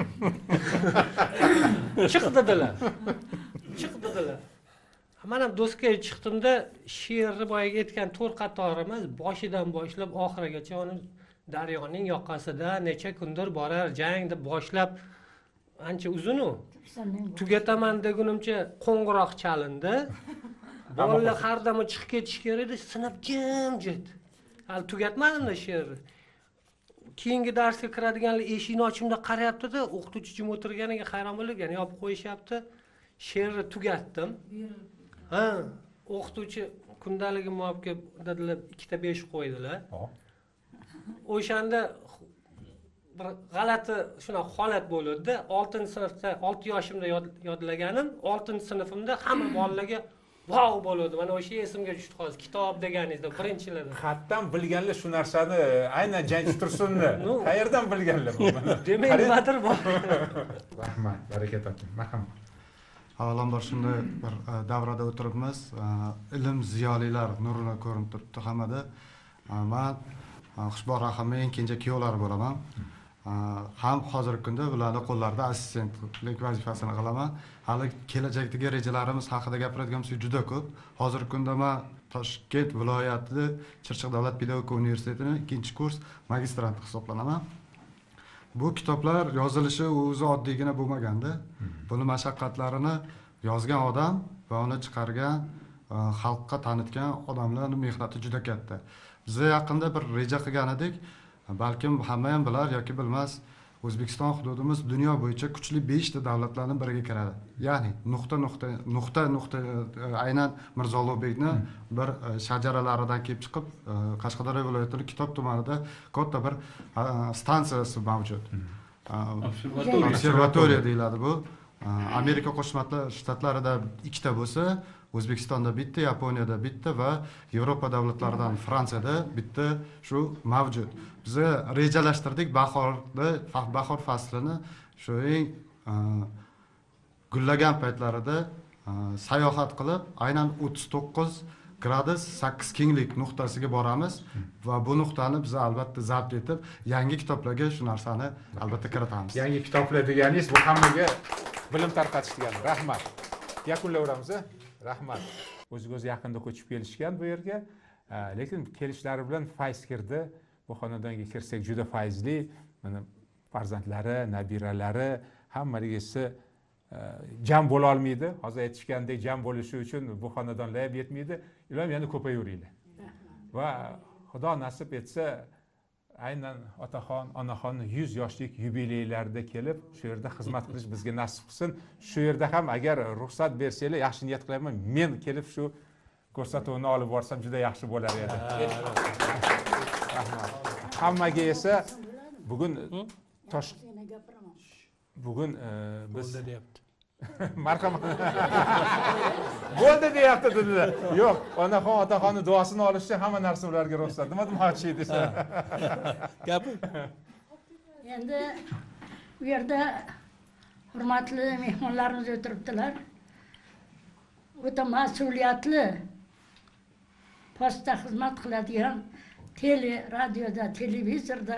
Chiq dedilar. Chiq dedilar. Men ham do'stga chiqdimda she'rni boyaga aytgan to'rt qator emas, boshidan boshlab oxirigacha uni daryoning yoqasida necha kundir borar jang deb boshlab ancha uzun u. Tugataman degunimcha qo'ng'iroq chalindi. Bolalar har dam chiqib ketish kerak edi, sinf jimjit. Hali tugatmadim-da she'rni. Keyingi darsga kiradiganlar eshikni ochimda qarayapti-da, o'qituvchi jim o'tirganiga hayron bo'lib, ya'ni yopib qo'yishyapti. She'rni tugatdim. Ha, o'qituvchi kundaligim olib kelib dedilar, ikkita besh qo'ydilar. O'shanda bir g'alati shunaqa holat bo'ldi. oltinchi sinfda, olti yoshimda yodlaganim, oltinchi sinfimda hamma bolalarga vau bo'ldi. Mana o'sha esimga tushdi hozir. Kitob deganingizda birinchilardan. Qayerdan bilganlar shu narsani, aynan Jangchi Tursunni qayerdan bilganlar bu? Demak, nimadir bor. Rahmat, baraka toping. Marhamat. Avvalambor shunday bir davrada o'tiribmiz. Ilm ziyolilar nurini ko'rinib turibdi hammada. Men Xushbor Rahimning eng kenja kuyovlari bo'laman. Ham hozirgi kunda ularning qo'llarida assistentlik vazifasini qilaman. Hali kelajakdagi rejalarimiz haqida gapiradigan bo'lsak juda ko'p. Hozirgi kunda men Toshkent viloyati Chirchiq davlat pedagogika universitetining ikkinchi kurs magistranti hisoblanaman. Bu kitoblar yozilishi o'zi oddiygina bo'lmaganda, buni mashaqqatlarini yozgan odam va uni chiqargan, xalqqa tanitgan odamlarning mehnati juda katta. Biz yaqinda bir reja qilgan edik. Balkim hamma ham bilar yoki bilmas, O'zbekiston hududimiz dunyo bo'yicha kuchli besh ta davlatlarning biriga kiradi. Ya'ni nuqta nuqta nuqta nuqta aynan Mirzo Ulug'bekning bir shajaralaridan kelib chiqib, Qashqadaryo viloyatining Kitob tumanida katta bir stansiyasi mavjud. Observatoriya deyiladi bu. Amerika Qo'shma Shtatlarida ikkita bo'lsa, O'zbekistonda bitta, Yaponiyada bitta va Yevropa davlatlaridan Fransiyada bitta shu mavjud. Biz rejalashtirdik bahorda, bahor faslini shu eng gullagan paytlarida sayohat qilib, aynan o'ttiz to'qqiz gradus sakkiz kenglik nuqtasiga boramiz va bu nuqtani biz albatta zabt etib, yangi kitoblarga shu narsani albatta kiritamiz. Yangi kitoblar deganingiz bu hammaga bilim tarqatish degani. Rahmat. Yakunlayveramiz. Rahmat. O'ziga o'zi yaqinda ko'chib kelishgan bu yerga, lekin kelishlari bilan fayz kirdi. Bu xonadonga kirsak juda fayzli. Mana farzandlari, nabiralari hammaligi jam bo'la olmaydi. Hozir aytishgandek jam bo'lishi uchun bu xonadonlar ham yetmaydi. Ilohim yana ko'payaveringlar. Va Xudo nasib etsa aynan otaxon, onaxonning yuz yoshlik yubileylarida kelib, shu yerda xizmat qilish bizga nasib qilsin. Shu yerda ham agar ruxsat bersanglar, yaxshi niyat qilaman, men kelib shu ko'rsatuvni olib borsam juda yaxshi bo'lar edi. Rahmat. Hammaga esa bugun tosh bugun biz deyapti. Marhamat. Bo'ldi deyapti dedilar. Yo'q, onaxon, otaxonning duosini olishcha hamma narsa ularga ruxsat. Nima demoqchi desa. Gapi. Endi bu yerda hurmatli mehmonlarimiz o'tiribdilar. O'ta mas'uliyatli postda xizmat qiladigan tele, radioda, televizorda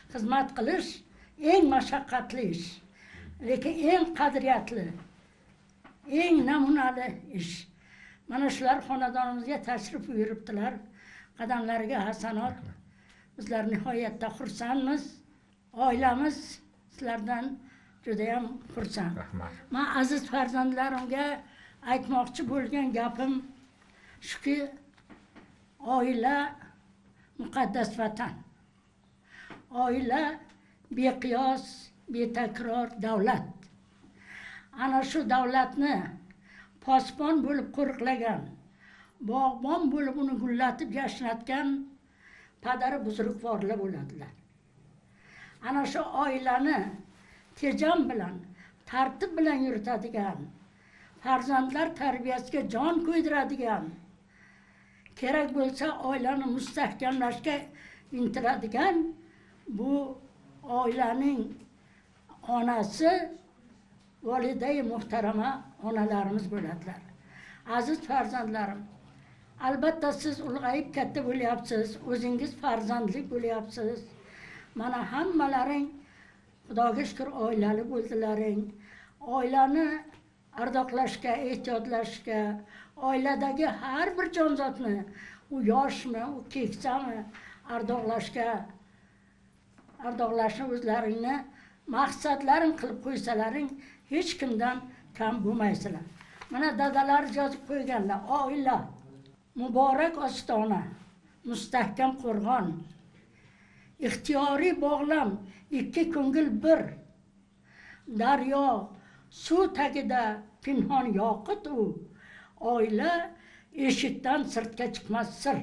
xizmat qilish eng mashaqqatli ish, lekin eng qadriyatli, eng namunali ish. Mana shular xonadonimizga tashrif buyuribdilar. Qadamlariga hasanot. Bizlar nihoyatda xursandmiz. Oilamiz sizlardan juda ham xursand. Rahmat. Men aziz farzandlarimga aytmoqchi bo'lgan gapim shuki, oila muqaddas vatan. Oila beqiyos, betakror davlat. Ana shu davlatni posbon bo'lib qo'riqlagan, bog'bon bo'lib uni gullatib yashnatgan padari buzrukvorlar bo'ladilar. Ana shu oilani tejam bilan, tartib bilan yuritadigan, farzandlar tarbiyasiga jon qo'ydiradigan, kerak bo'lsa oilani mustahkamlashga intiladigan bu oilaning onasi volidai muhtarama onalarimiz bo'ladilar. Aziz farzandlarim, albatta siz ulg'ayib katta bo'lyapsiz, o'zingiz farzandlik bo'lyapsiz. Mana hammalaring Xudoga shukr oilali bo'ldilaring. Oilani ardoqlashga, ehtiyotlashga, oiladagi har bir jonzotni, u yoshmi, u keksami, ardoqlashga, ardoqlashni o'zlaringni maqsadlaring qilib qo'ysalaring, hech kimdan kam bo'lmaysizlar. Mana dadalar yozib qo'yganlar, oila muborak ostona, mustahkam qo'rg'on, ixtiyoriy bog'lam, ikki ko'ngil bir, daryo suv tagida pinhon yoqut u, oila eshikdan sirtga chiqmas sir.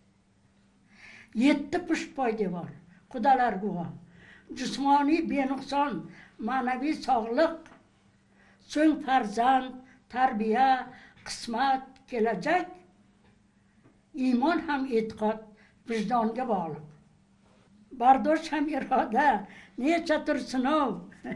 Yetti pusht poydevor, qudalar guvoh, jismoniy benuqson, ma'naviy sog'liq, so'ng farzand, tarbiya, qismat, kelajak, iymon ham e'tiqod, vijdonga bog'liq. Bardosh ham iroda, necha tur sinov.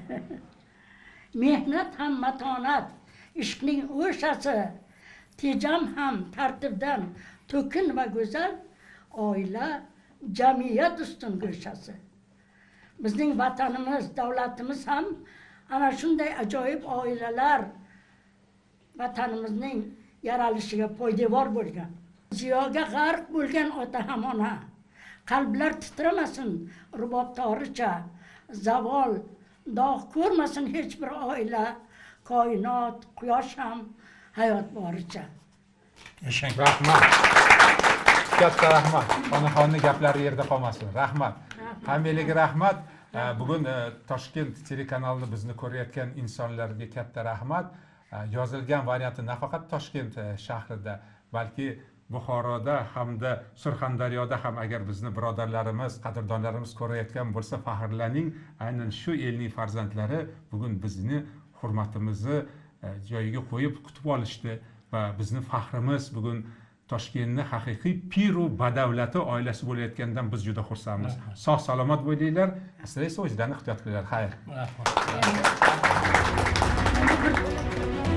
Mehnat ham matonat, ishqning o'shasi, tejam ham tartibdan to'kin va go'zal, oila jamiyat ustun go'shasi. Bizning vatanimiz, davlatimiz ham ana shunday ajoyib oilalar vatanimizning yaralishiga poydevor bo'lgan. Ziyoga g'arq bo'lgan ota ham ona. Qalblar titramasin rubob toricha, zavol, dog' ko'rmasin hech bir oila, koinot, quyosh ham hayot boricha. Yashang. Rahmat. Katta rahmat. Onaxonning gaplari yerda qolmasin. Rahmat. Hammalarga rahmat. Bugun Toshkent telekanalini bizni ko'rayotgan insonlarga katta rahmat. Yozilgan varianti nafaqat Toshkent shahrida, balki Buxoroda hamda Surxondaryoda ham agar bizni birodarlarimiz, qadrdonlarimiz ko'rayotgan bo'lsa, faxrlaning. Aynan shu elning farzandlari bugun bizni hurmatimizni joyiga qo'yib kutib olishdi va bizni faxrimiz bugun Toshkentni haqiqiy piru badavlati oilasi bo'layotgandan biz juda xursandmiz. Sog' salomat bo'linglar. Sizlar esa o'zingizlarni ehtiyot qilinglar. Xayr.